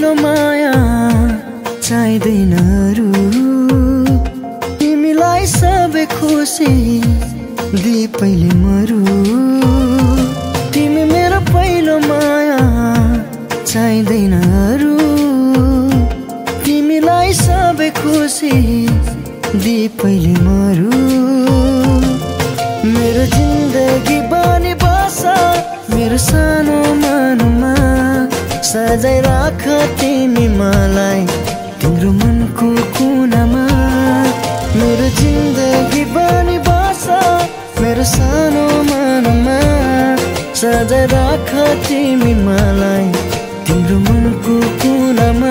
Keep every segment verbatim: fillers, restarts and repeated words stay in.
पहिलो माया चाहिँदैन अरू, तिमीलाई सबै खुसी दिए पहिले मरु। तिमी मेरो पहिलो माया चाहिँदैन अरू, तिमीलाई सबै खुसी दिए पहिले मरु। मेरो जिन्दगी बानी बस मेरो सानो मनमा, सजाइ राख तिमी मलाई तिम्रो मनको कुनामा। मेरो जिन्दगी बानी बस मेरो सानो मनमा, सजाइ राख तिमी मलाई तिम्रो मनको कुनामा।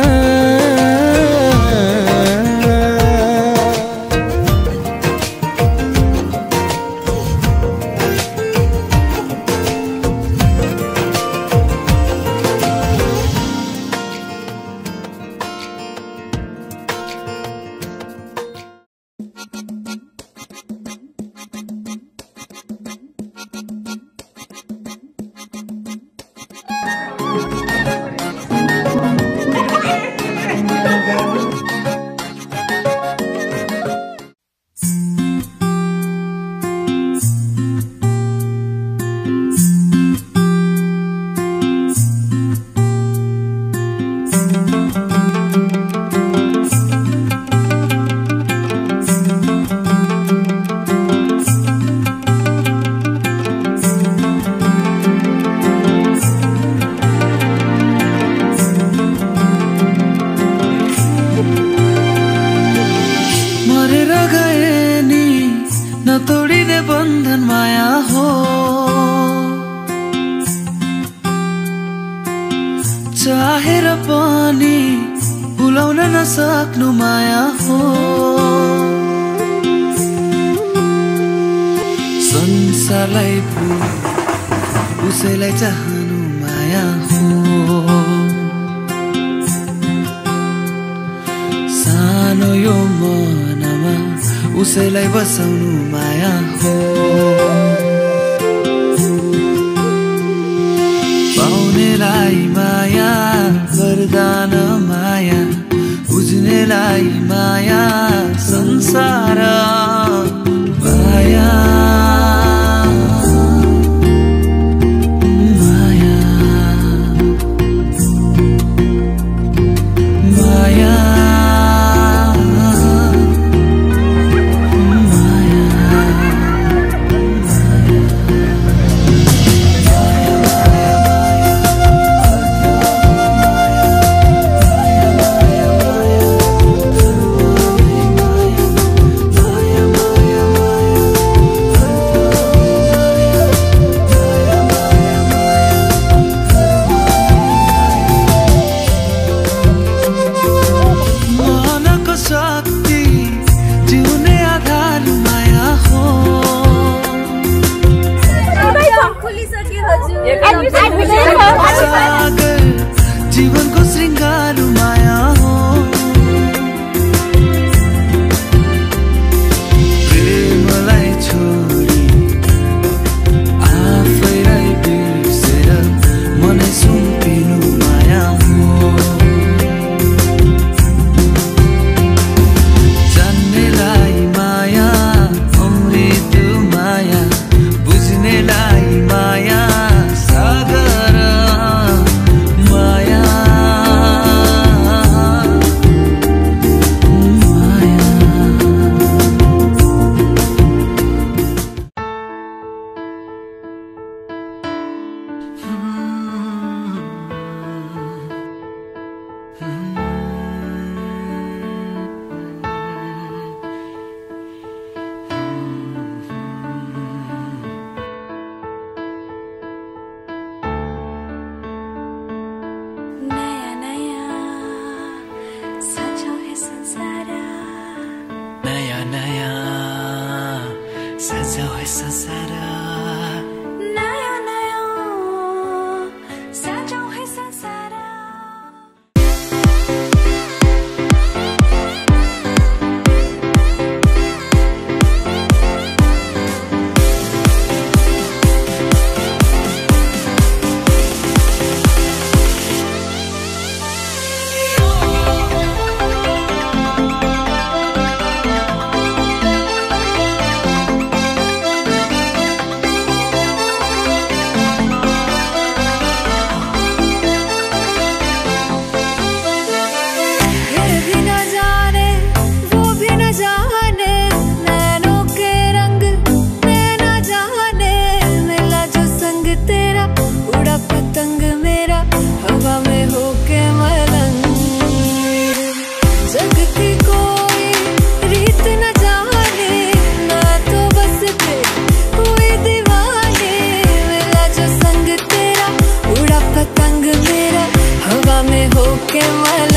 चाहेर पनि भुलाउन नसक्नु माया हो। संसारलाई उसैलाई चाहनु माया हो। सानो यो मनमा उसैलाई बसाउनु माया हो। पाउनेलाई माया वरदान माया, बुझ्नेलाई माया संसार माया। माया माया जीवनको श्रृंगार माया हो। प्रेमलाई छोडी आफैलाई बिर्सेर मनै सुम्पिनु माया हो। जान्नेलाई माया अमृत माया, बुझ्नेलाई माया सागर माया। नया नया सजाओ है संसार, नया नया सजाओ है संसार। मलाई